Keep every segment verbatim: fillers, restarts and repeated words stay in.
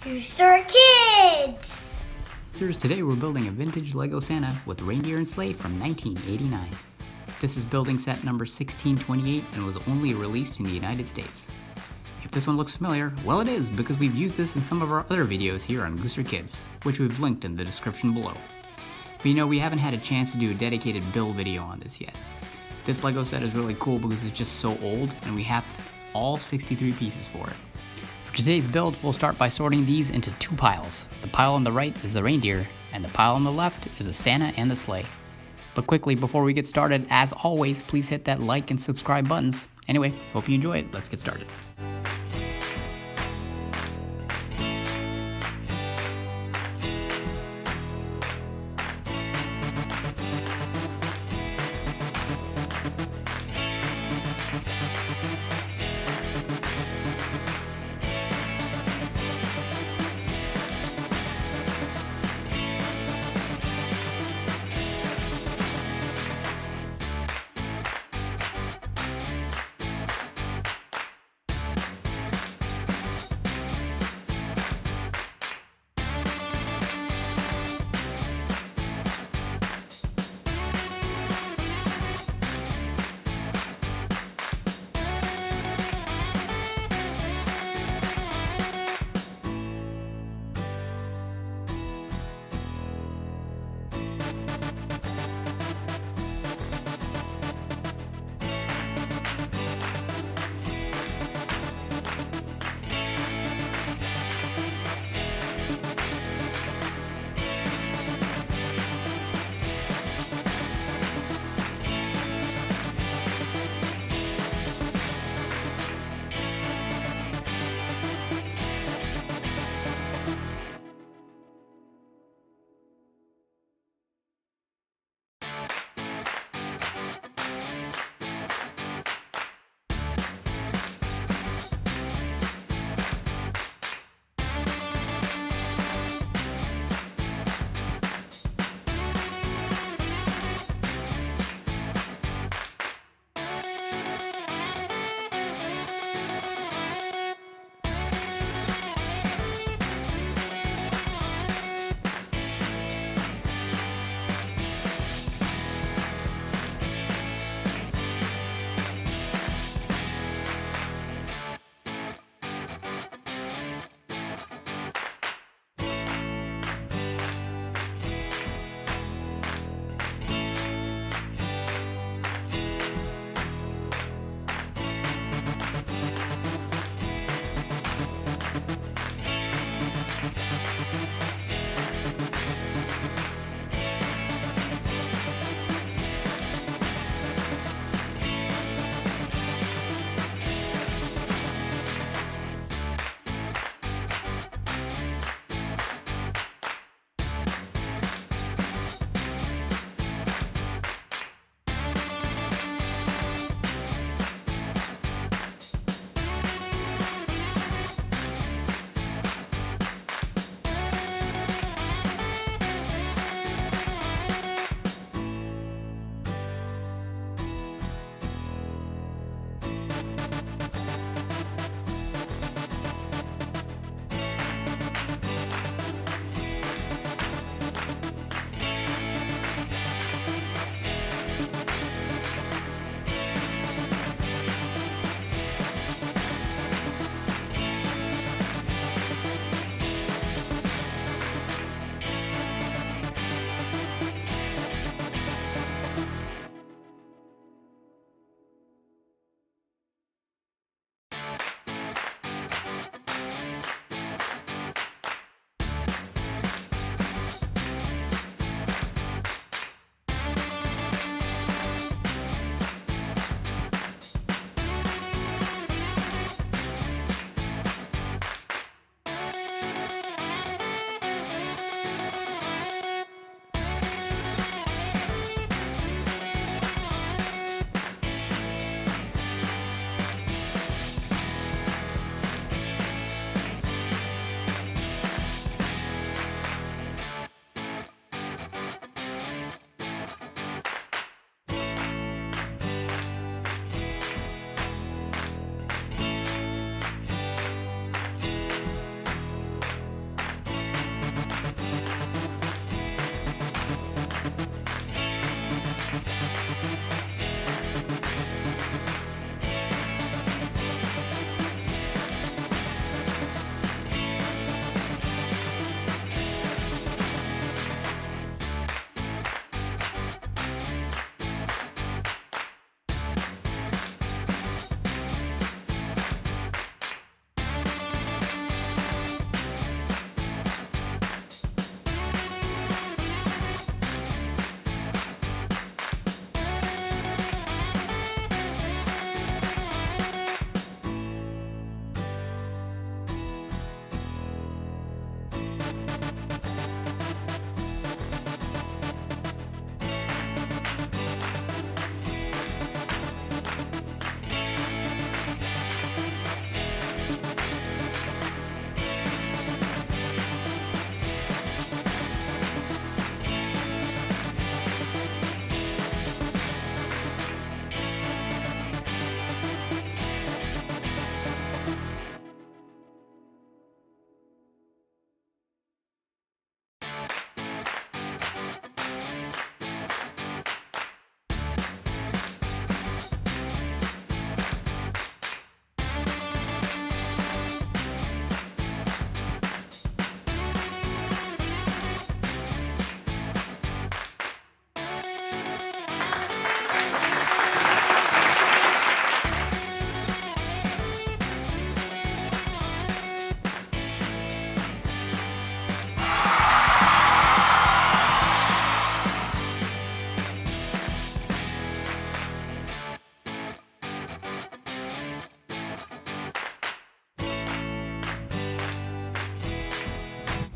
Booster Kids! Sirs, today we're building a vintage Lego Santa with Reindeer and Sleigh from nineteen eighty-nine. This is building set number sixteen twenty-eight and was only released in the United States. If this one looks familiar, well it is, because we've used this in some of our other videos here on Booster Kids, which we've linked in the description below. But you know, we haven't had a chance to do a dedicated build video on this yet. This Lego set is really cool because it's just so old and we have all sixty-three pieces for it. For today's build, we'll start by sorting these into two piles. The pile on the right is the reindeer, and the pile on the left is the Santa and the sleigh. But quickly, before we get started, as always, please hit that like and subscribe buttons. Anyway, hope you enjoy it. Let's get started.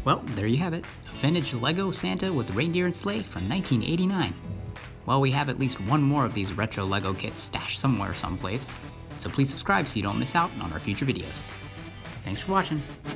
Well, there you have it, a vintage Lego Santa with Reindeer and Sleigh from nineteen eighty-nine. Well, we have at least one more of these retro Lego kits stashed somewhere someplace, so please subscribe so you don't miss out on our future videos. Thanks for watching.